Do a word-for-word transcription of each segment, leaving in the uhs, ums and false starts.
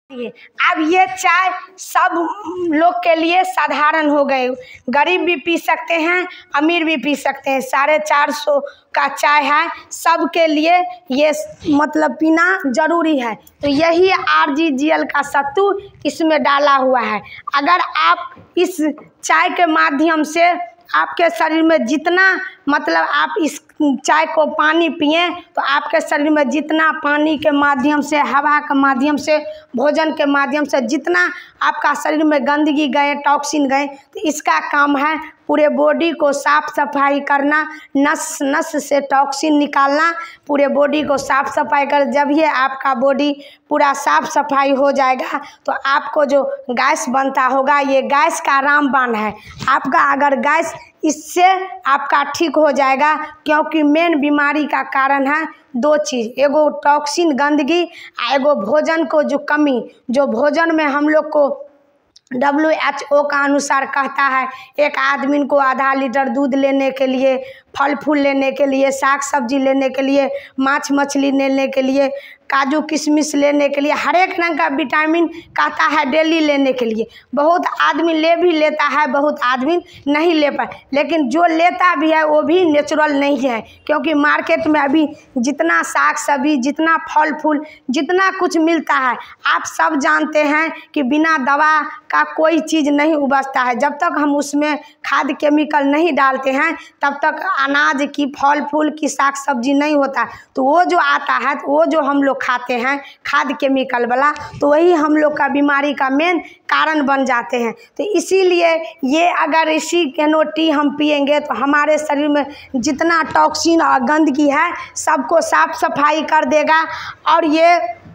अब ये चाय सब लोग के लिए साधारण हो गए। गरीब भी पी सकते हैं, अमीर भी पी सकते हैं। साढ़े चार सौ का चाय है, सबके लिए ये मतलब पीना ज़रूरी है। तो यही आर जी जी एल का सत्तू इसमें डाला हुआ है। अगर आप इस चाय के माध्यम से आपके शरीर में जितना मतलब आप इस चाय को पानी पिए तो आपके शरीर में जितना पानी के माध्यम से, हवा के माध्यम से, भोजन के माध्यम से जितना आपका शरीर में गंदगी गए, टॉक्सिन गए, तो इसका काम है पूरे बॉडी को साफ सफाई करना, नस नस से टॉक्सिन निकालना, पूरे बॉडी को साफ सफाई कर। जब ये आपका बॉडी पूरा साफ सफाई हो जाएगा तो आपको जो गैस बनता होगा, ये गैस का रामबाण है आपका। अगर गैस इससे आपका ठीक हो जाएगा, क्योंकि मेन बीमारी का कारण है दो चीज़, एगो टॉक्सिन गंदगी, एगो भोजन को जो कमी, जो भोजन में हम लोग को डब्ल्यू एच ओ का अनुसार कहता है एक आदमी को आधा लीटर दूध लेने के लिए, फल फूल लेने के लिए, साग सब्जी लेने के लिए, माछ मछली लेने के लिए, काजू किशमिश लेने के लिए, हर एक रंग का विटामिन कहता है डेली लेने के लिए। बहुत आदमी ले भी लेता है, बहुत आदमी नहीं ले पाए, लेकिन जो लेता भी है वो भी नेचुरल नहीं है। क्योंकि मार्केट में अभी जितना साग सब्जी, जितना फल फूल, जितना कुछ मिलता है, आप सब जानते हैं कि बिना दवा का कोई चीज़ नहीं उबजता है। जब तक हम उसमें खाद केमिकल नहीं डालते हैं तब तक अनाज की, फल फूल की, साग सब्जी नहीं होता। तो वो जो आता है, तो वो जो हम लोग खाते हैं खाद केमिकल वाला, तो वही हम लोग का बीमारी का मेन कारण बन जाते हैं। तो इसीलिए ये अगर इसी केनो टी हम पिएंगे तो हमारे शरीर में जितना टॉक्सिन और गंदगी है सबको साफ सफाई कर देगा। और ये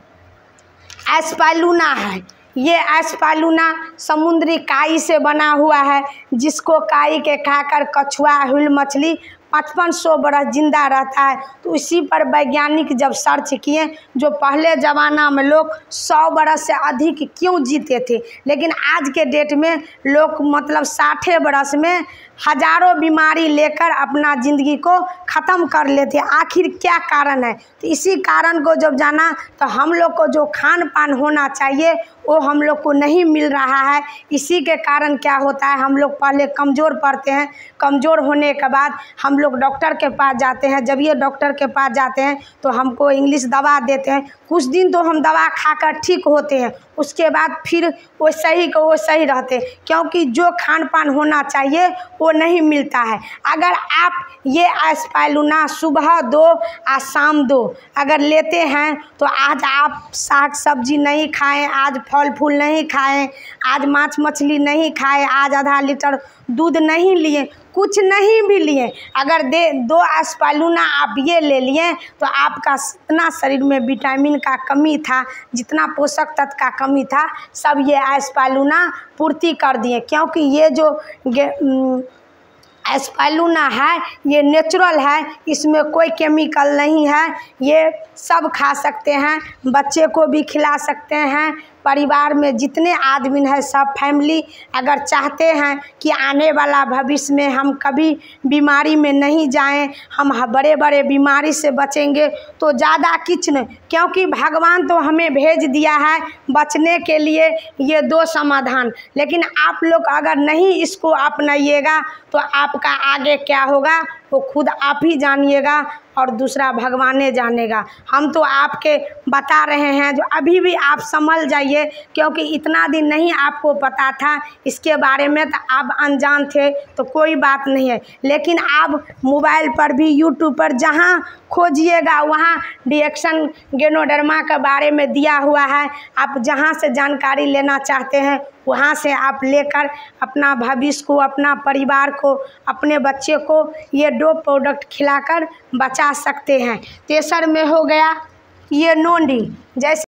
एस्पालूना है, ये एस्पालूना समुद्री काई से बना हुआ है, जिसको काई के खाकर कछुआ, हुईल मछली पचपन सौ बरस जिंदा रहता है। तो इसी पर वैज्ञानिक जब सर्च किए, जो पहले ज़माना में लोग सौ बरस से अधिक क्यों जीते थे, लेकिन आज के डेट में लोग मतलब साठे बरस में हजारों बीमारी लेकर अपना ज़िंदगी को ख़त्म कर लेते। आखिर क्या कारण है? तो इसी कारण को जब जाना तो हम लोग को जो खान पान होना चाहिए वो हम लोग को नहीं मिल रहा है। इसी के कारण क्या होता है, हम लोग पहले कमज़ोर पड़ते हैं, कमज़ोर होने के बाद हम लोग डॉक्टर के पास जाते हैं। जब ये डॉक्टर के पास जाते हैं तो हमको इंग्लिश दवा देते हैं, कुछ दिन तो हम दवा खाकर ठीक होते हैं, उसके बाद फिर वो सही को वो सही रहते, क्योंकि जो खान पान होना चाहिए वो नहीं मिलता है। अगर आप ये एस्पालूना सुबह दो और शाम दो अगर लेते हैं तो आज आप साग सब्जी नहीं खाएं, आज फल फूल नहीं खाएं, आज माछ मछली नहीं खाएं, आज आधा लीटर दूध नहीं लिए, कुछ नहीं भी लिए, अगर दे दो एस्पालूना आप ये ले लिए तो आपका जितना शरीर में विटामिन का कमी था, जितना पोषक तत्व का कमी था, सब ये एस्पालूना पूर्ति कर दिए। क्योंकि ये जो एस्पालूना है ये नेचुरल है, इसमें कोई केमिकल नहीं है। ये सब खा सकते हैं, बच्चे को भी खिला सकते हैं, परिवार में जितने आदमी हैं सब फैमिली अगर चाहते हैं कि आने वाला भविष्य में हम कभी बीमारी में नहीं जाएं, हम बड़े बड़े बीमारी से बचेंगे, तो ज़्यादा किच नहीं, क्योंकि भगवान तो हमें भेज दिया है बचने के लिए ये दो समाधान। लेकिन आप लोग अगर नहीं इसको अपनाइएगा तो आपका आगे क्या होगा वो खुद आप ही जानिएगा और दूसरा भगवाने जानेगा। हम तो आपके बता रहे हैं, जो अभी भी आप समझ जाइए, क्योंकि इतना दिन नहीं आपको पता था इसके बारे में, तो आप अनजान थे तो कोई बात नहीं है। लेकिन आप मोबाइल पर भी, यूट्यूब पर जहाँ खोजिएगा वहाँ डिएक्शन गैनोडर्मा के बारे में दिया हुआ है। आप जहाँ से जानकारी लेना चाहते हैं वहाँ से आप लेकर अपना भविष्य को, अपना परिवार को, अपने बच्चे को ये दो प्रोडक्ट खिलाकर बचा सकते हैं। तेसर में हो गया ये नोंडी, जैसे